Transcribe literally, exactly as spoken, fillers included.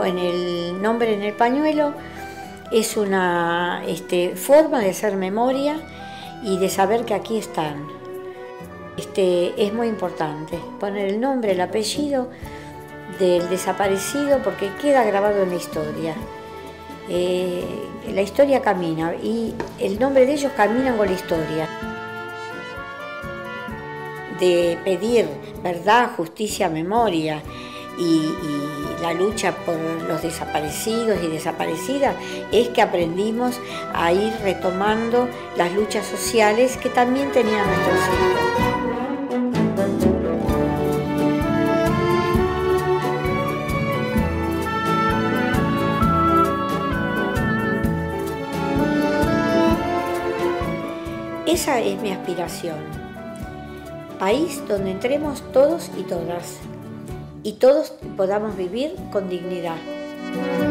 en el nombre en el pañuelo es una este, forma de hacer memoria y de saber que aquí están. Este, es muy importante poner el nombre, el apellido del desaparecido porque queda grabado en la historia. Eh, la historia camina y el nombre de ellos camina con la historia. De pedir verdad, justicia, memoria y, y la lucha por los desaparecidos y desaparecidas es que aprendimos a ir retomando las luchas sociales que también tenían nuestros hijos. Esa es mi aspiración. País donde entremos todos y todas, y todos podamos vivir con dignidad.